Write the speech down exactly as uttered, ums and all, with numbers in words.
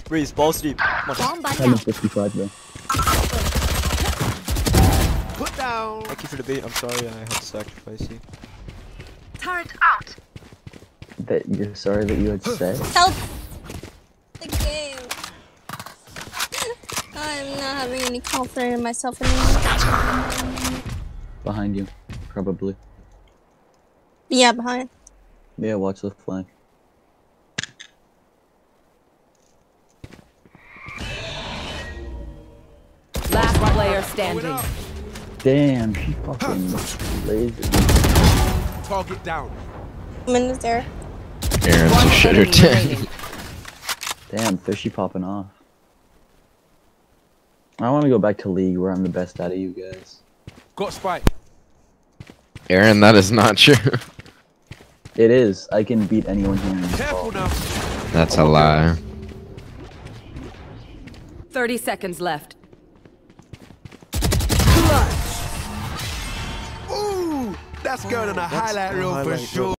Breeze, ball sleep. Come on. Bomb buddy seven out. fifty-five though. Put down. Thank you for the bait. I'm sorry I had to sacrifice you. Turret out. That you're sorry that you had said. Help the game. I'm not having any confidence in myself anymore. Behind you, probably. Yeah, behind. Yeah, watch the flank. Last player standing. Damn, she fucking lazy. Target down. Minutes there. Aaron's a One shitter enemy too. remaining. Damn, fishy popping off. I want to go back to League where I'm the best out of you guys. Got spike. Aaron, that is not true. It is. I can beat anyone here in this Careful call. now. That's a lie. Thirty seconds left. Ooh, that's going on a highlight reel for Highlight reel. sure.